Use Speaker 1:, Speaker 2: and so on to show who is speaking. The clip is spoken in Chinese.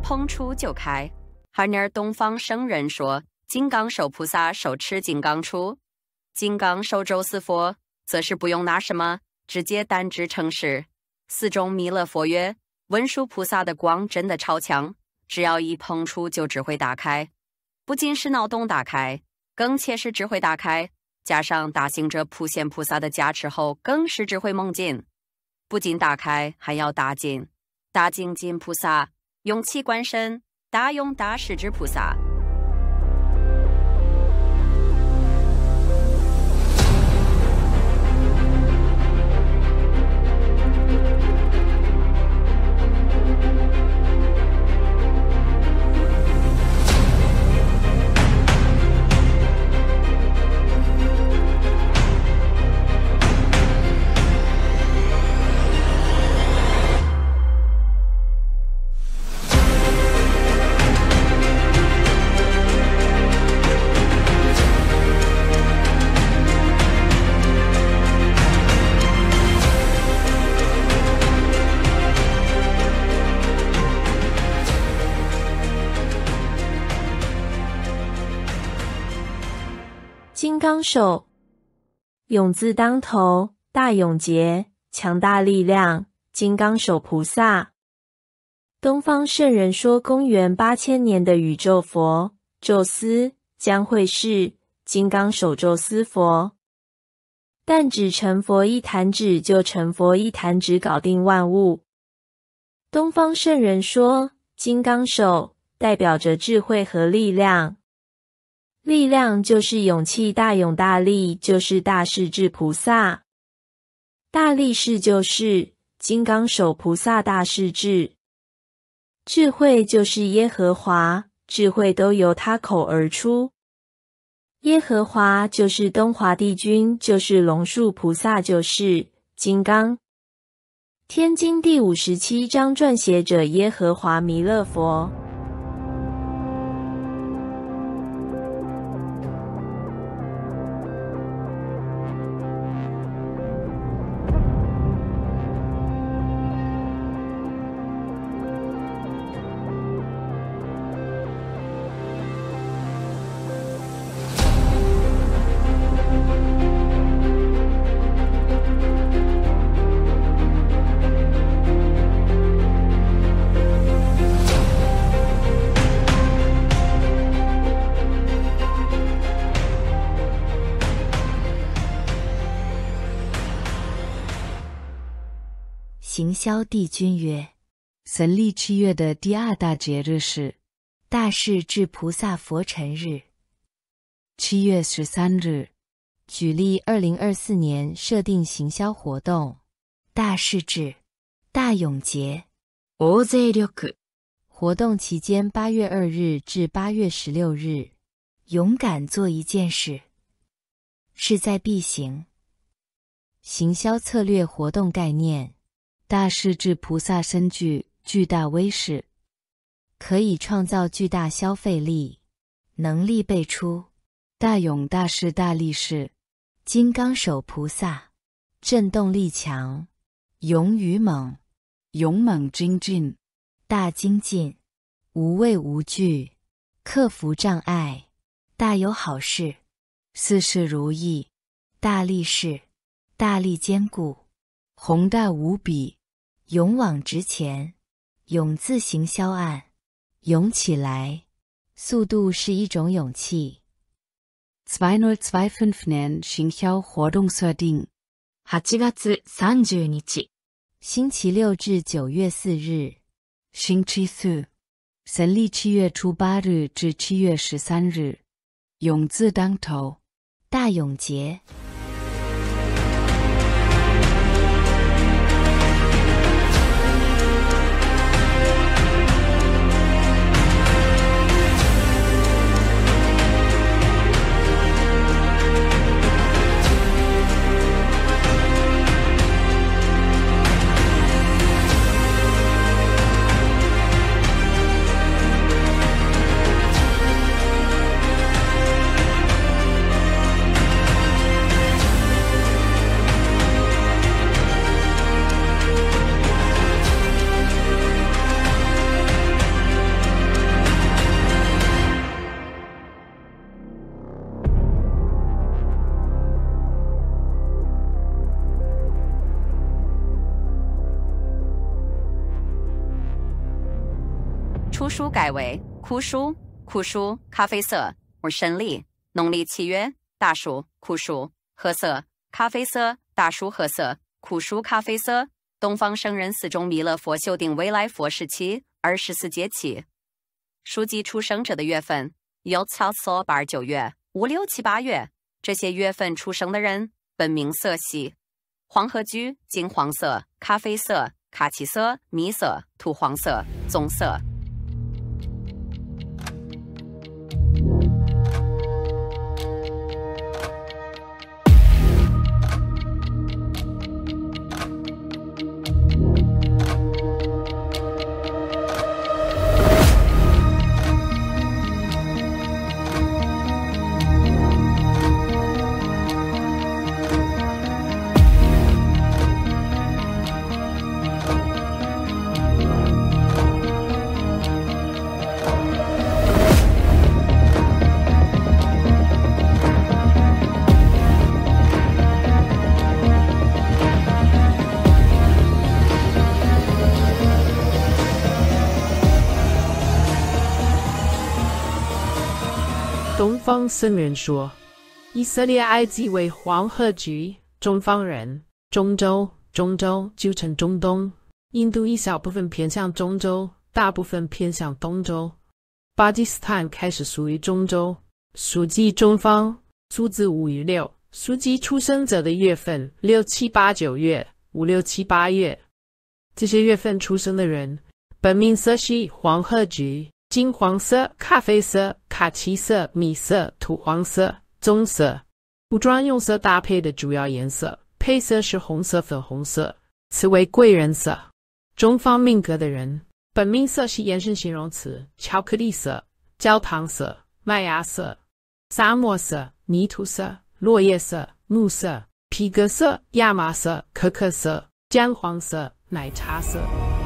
Speaker 1: 碰触就开。哈尼尔东方圣人说，金刚手菩萨手持金刚杵，金刚手咒四佛，则是不用拿什么，直接单指成事。四中弥勒佛曰，文殊菩萨的光真的超强，只要一碰触就智慧打开，不仅是脑洞打开，更且是智慧打开，加上大行者普贤菩萨的加持后，更是智慧猛进，不仅打开，还要大进。大精进菩萨用气观身，大用大势至菩萨。
Speaker 2: 金刚手，勇字当头，大勇节，强大力量，金刚手菩萨。东方圣人说，公元8000年的宇宙佛宙斯将会是金刚手宙斯佛，但只成佛一弹指就成佛一弹指搞定万物。东方圣人说，金刚手代表着智慧和力量。力量就是勇气，大勇大力就是大势至菩萨，大力士就是金刚手菩萨大势至，智慧就是耶和华，智慧都由他口而出。耶和华就是东华帝君，就是龙树菩萨，就是金刚。天经第57章撰写者耶和华弥勒佛。
Speaker 3: 行销帝君曰：神历7月的第2大节日是大势至菩萨佛尘日。7月13日，举例2024年设定行销活动，大势至大勇节大勢力。活动期间8月2日至8月16日，勇敢做一件事，势在必行。行销策略活动概念：大势至菩萨身具巨大威势，可以创造巨大消费力，能力辈出。大勇大势大力士，金刚手菩萨，震动力强，勇与猛，勇猛精进，大精进，无畏无惧，克服障碍，大有好事，事事如意，大力士，大力坚固，宏大无比，勇往直前，勇字行销案，勇起来，速度是一种勇气。2025年行销活动设定8月30日，星期6至9月4日，星期四，神历7月初8日至7月13日，勇字当头，大勇节。
Speaker 1: 初书改为枯书，枯书咖啡色或深绿，农历7月大暑枯书，褐色咖啡色大暑褐色，枯书咖啡色。东方圣人寺中弥勒佛修订未来佛时期24节气。属鸡出生者的月份有6、8、9月、5、6、7、8月，这些月份出生的人本命色系：黄褐橘、金黄色、咖啡色、卡其色、米色、土黄色、棕色。
Speaker 4: 东方僧人说，以色列埃及为黄褐橘，中方人，中州就称中东，印度一小部分偏向中州，大部分偏向东州，巴基斯坦开始属于中州。属鸡中方，数字5与6，属鸡出生者的月份6、7、8、9月、5、6、7、8月。这些月份出生的人，本命色系黄褐橘、金黄色、咖啡色、卡其色、米色、土黄色、棕色。服装用色搭配的主要颜色配色是红色、粉红色，此为贵人色。中方命格的人，本命色系延伸形容词：巧克力色、焦糖色、麦芽色、沙漠色、泥土色、落叶色、木色、皮革色、亚麻色、可可色、姜黄色、奶茶色。